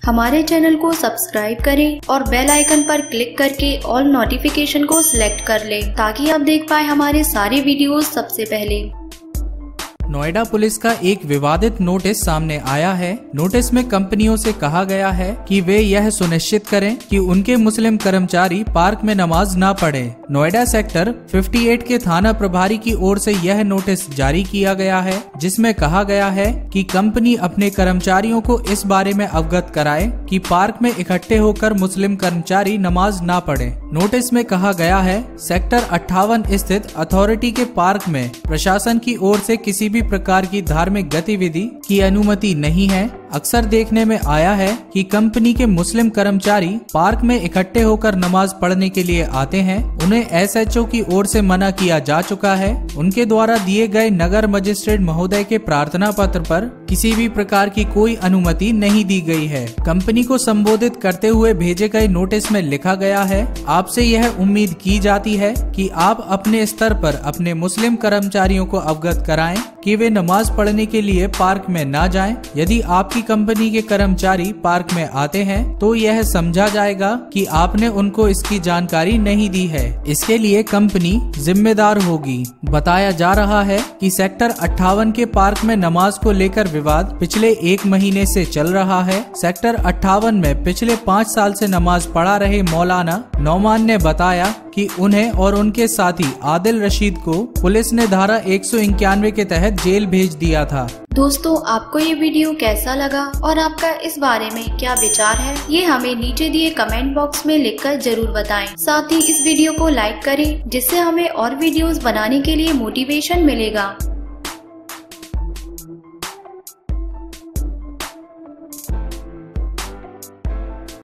हमारे चैनल को सब्सक्राइब करें और बेल आइकन पर क्लिक करके ऑल नोटिफिकेशन को सिलेक्ट कर लें ताकि आप देख पाए हमारे सारे वीडियोस सबसे पहले। नोएडा पुलिस का एक विवादित नोटिस सामने आया है। नोटिस में कंपनियों से कहा गया है कि वे यह सुनिश्चित करें कि उनके मुस्लिम कर्मचारी पार्क में नमाज ना पढ़ें। नोएडा सेक्टर 58 के थाना प्रभारी की ओर से यह नोटिस जारी किया गया है, जिसमें कहा गया है कि कंपनी अपने कर्मचारियों को इस बारे में अवगत कराए कि पार्क में इकट्ठे होकर मुस्लिम कर्मचारी नमाज ना पढ़ें। नोटिस में कहा गया है, सेक्टर 58 स्थित अथॉरिटी के पार्क में प्रशासन की ओर से किसी भी प्रकार की धार्मिक गतिविधि की अनुमति नहीं है। अक्सर देखने में आया है कि कंपनी के मुस्लिम कर्मचारी पार्क में इकट्ठे होकर नमाज पढ़ने के लिए आते हैं। उन्हें एसएचओ की ओर से मना किया जा चुका है। उनके द्वारा दिए गए नगर मजिस्ट्रेट महोदय के प्रार्थना पत्र पर किसी भी प्रकार की कोई अनुमति नहीं दी गई है। कंपनी को संबोधित करते हुए भेजे गए नोटिस में लिखा गया है, आपसे यह उम्मीद की जाती है कि आप अपने स्तर पर अपने मुस्लिम कर्मचारियों को अवगत कराएं कि वे नमाज पढ़ने के लिए पार्क में न जाएं। यदि आपकी कंपनी के कर्मचारी पार्क में आते हैं तो यह समझा जाएगा कि आपने उनको इसकी जानकारी नहीं दी है। इसके लिए कंपनी जिम्मेदार होगी। बताया जा रहा है कि सेक्टर 58 के पार्क में नमाज को लेकर विवाद पिछले 1 महीने से चल रहा है। सेक्टर 58 में पिछले 5 साल से नमाज पढ़ा रहे मौलाना नौमान ने बताया कि उन्हें और उनके साथी आदिल रशीद को पुलिस ने धारा 191 के तहत जेल भेज दिया था। दोस्तों, आपको ये वीडियो कैसा लगा और आपका इस बारे में क्या विचार है, ये हमें नीचे दिए कमेंट बॉक्स में लिखकर जरूर बताएं। साथ ही इस वीडियो को लाइक करें, जिससे हमें और वीडियोस बनाने के लिए मोटिवेशन मिलेगा।